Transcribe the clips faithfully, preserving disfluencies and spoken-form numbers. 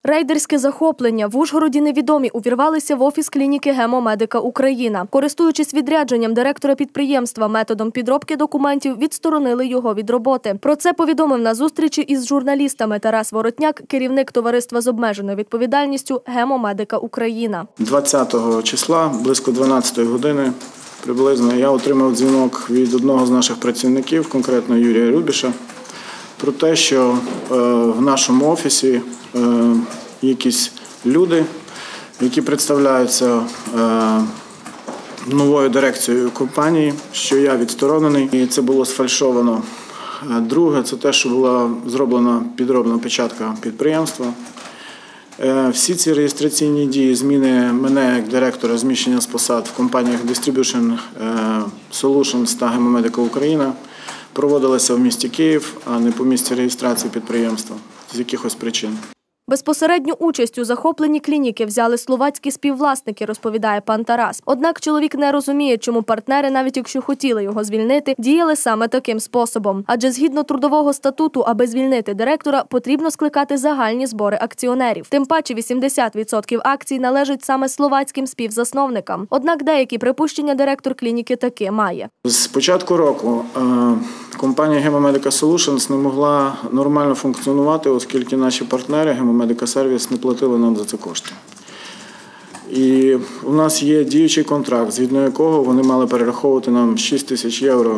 Рейдерське захоплення. В Ужгороді невідомі увірвалися в офіс клініки «Гемомедика Україна». Користуючись відрядженням директора підприємства методом підробки документів, відсторонили його від роботи. Про це повідомив на зустрічі із журналістами Тарас Воротняк, керівник товариства з обмеженою відповідальністю «Гемомедика Україна». двадцятого числа, близько дванадцятої години, приблизно, я отримав дзвінок від одного з наших працівників, конкретно Юрія Рубіша, про те, що е, в нашому офісі е, якісь люди, які представляються е, новою дирекцією компанії, що я відсторонений, і це було сфальшовано. Друге, це те, що була зроблена підробна печатка підприємства. Е, всі ці реєстраційні дії, зміни мене як директора, зміщення з посад в компаніях Distribution Solutions та «Гемомедика Україна» проводилися в місті Київ, а не по місці реєстрації підприємства з якихось причин. Безпосередню участь у захопленні клініки взяли словацькі співвласники, розповідає пан Тарас. Однак чоловік не розуміє, чому партнери, навіть якщо хотіли його звільнити, діяли саме таким способом. Адже згідно трудового статуту, аби звільнити директора, потрібно скликати загальні збори акціонерів. Тим паче вісімдесят відсотків акцій належать саме словацьким співзасновникам. Однак деякі припущення директор клініки таки має. З початку року компанія «Гемомедика Solutions» не могла нормально функціонувати, оскільки наші партнери «Гемомедика Сервіс» не платили нам за це кошти. І у нас є діючий контракт, згідно якого вони мали перераховувати нам шість тисяч євро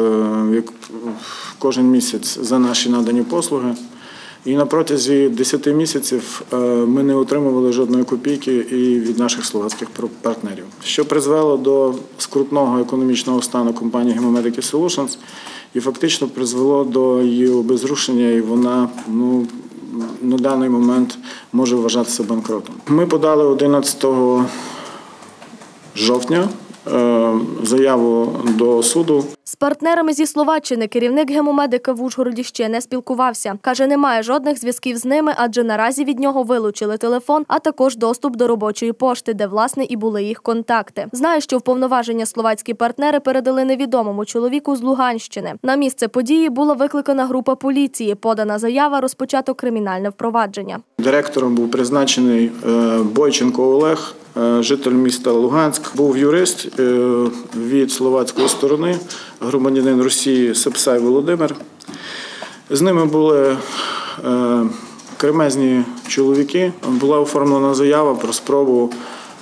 кожен місяць за наші надані послуги. І на протязі десяти місяців ми не отримували жодної копійки і від наших словацьких партнерів, що призвело до скрутного економічного стану компанії «Гемомедики Solutions» і фактично призвело до її обезрушення, і вона, ну, на даний момент може вважатися банкротом. Ми подали одинадцятого жовтня заяву до суду. З партнерами зі Словаччини керівник «Гемомедика» в Ужгороді ще не спілкувався. Каже, немає жодних зв'язків з ними, адже наразі від нього вилучили телефон, а також доступ до робочої пошти, де, власне, і були їх контакти. Знає, що в повноваження словацькі партнери передали невідомому чоловіку з Луганщини. На місце події була викликана група поліції, подана заява, розпочато кримінальне впровадження. Директором був призначений Бойченко Олег, житель міста Луганськ. Був юрист від словацької сторони, громадянин Росії Сепсай Володимир. З ними були кремезні чоловіки. Була оформлена заява про спробу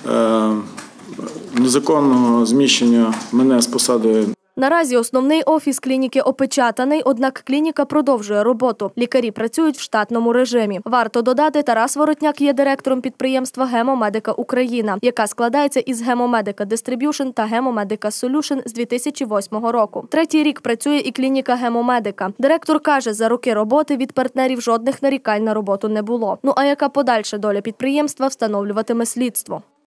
незаконного зміщення мене з посади. Наразі основний офіс клініки опечатаний, однак клініка продовжує роботу. Лікарі працюють в штатному режимі. Варто додати, Тарас Воротняк є директором підприємства «Гемомедика Україна», яка складається із «Гемомедика Distribution» та «Гемомедика Solution» з дві тисячі восьмого року. Третій рік працює і клініка «Гемомедика». Директор каже, за роки роботи від партнерів жодних нарікань на роботу не було. Ну а яка подальша доля підприємства, встановлюватиме слідство.